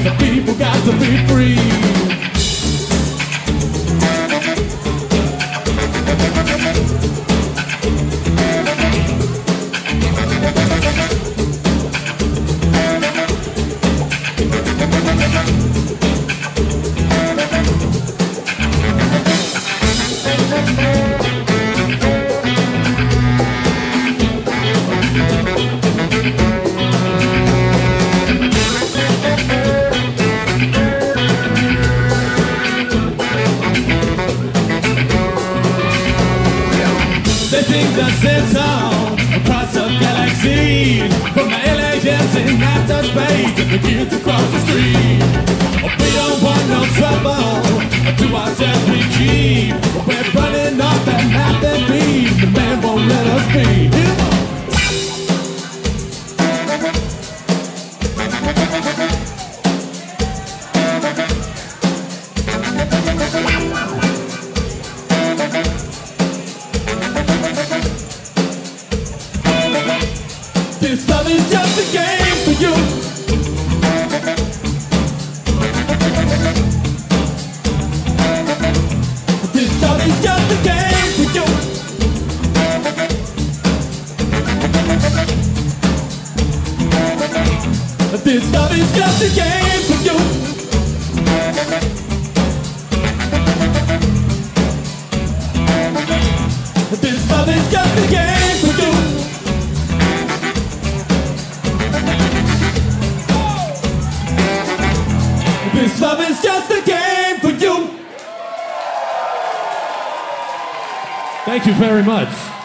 The people got to be free. They sing the same song across the galaxy, from the aliens in outer space to the kids across the street. We don't want no trouble, to ourselves we keep. We're running off that map that beat, the man won't let us be. This love is just a game for you. This love is just a game for you. This love is just a game for you. This love is just a game for you. This love is just a game for you. Thank you very much.